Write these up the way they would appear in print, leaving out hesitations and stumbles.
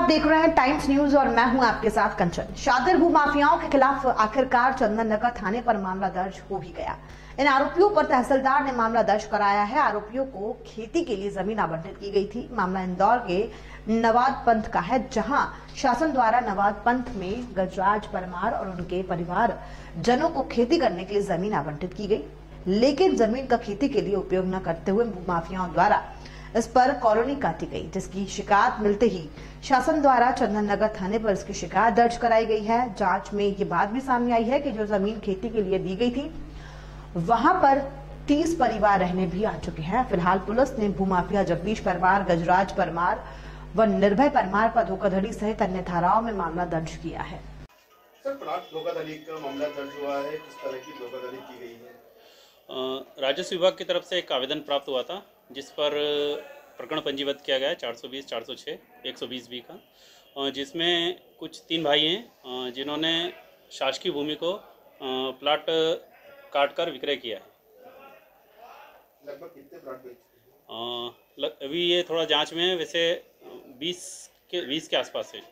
देख रहे हैं टाइम्स न्यूज और मैं हूं आपके साथ कंचन। शातिर भूमाफियाओं के खिलाफ आखिरकार चंदन नगर थाने पर मामला दर्ज हो भी गया। इन आरोपियों पर तहसीलदार ने मामला दर्ज कराया है। आरोपियों को खेती के लिए जमीन आवंटित की गई थी। मामला इंदौर के नवाद पंथ का है, जहां शासन द्वारा नवाद पंथ में गजराज परमार और उनके परिवार जनों को खेती करने के लिए जमीन आवंटित की गई, लेकिन जमीन का खेती के लिए उपयोग न करते हुए भूमाफियाओं द्वारा इस पर कॉलोनी काटी गई, जिसकी शिकायत मिलते ही शासन द्वारा चंदन नगर थाने पर इसकी शिकायत दर्ज कराई गई है। जांच में ये बात भी सामने आई है कि जो जमीन खेती के लिए दी गई थी वहां पर 30 परिवार रहने भी आ चुके हैं। फिलहाल पुलिस ने भूमाफिया जगदीश परमार, गजराज परमार व निर्भय परमार पर धोखाधड़ी सहित अन्य धाराओं में मामला दर्ज किया है। सर, प्लाट धोखाधड़ी का मामला दर्ज हुआ है, किस तरह की धोखाधड़ी की गई है? राजस्व विभाग की तरफ से एक आवेदन प्राप्त हुआ था, जिस पर प्रकरण पंजीबद्ध किया गया है 420, 406, 120B का, जिसमें कुछ 3 भाई हैं जिन्होंने शासकीय भूमि को प्लाट काटकर विक्रय किया है। लगभग कितने प्लाट बेच चुके हैं? अभी ये थोड़ा जांच में है, वैसे 20 के आसपास है।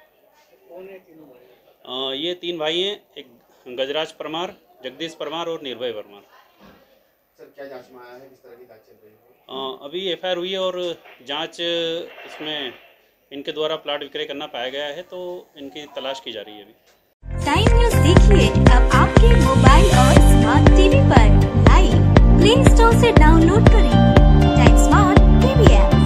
ये 3 भाई हैं, एक गजराज परमार, जगदीश परमार और निर्भय परमार। सर, क्या जांच में आया है, किस तरह की जांच चल रही है? अभी FIR हुई है और जांच इसमें इनके द्वारा प्लाट विक्रय करना पाया गया है, तो इनकी तलाश की जा रही है अभी। टाइम न्यूज देखिए अब आपके मोबाइल और स्मार्ट टीवी पर। लाइव प्ले स्टोर से डाउनलोड करें टाइम स्मार्ट टीवी ऐप।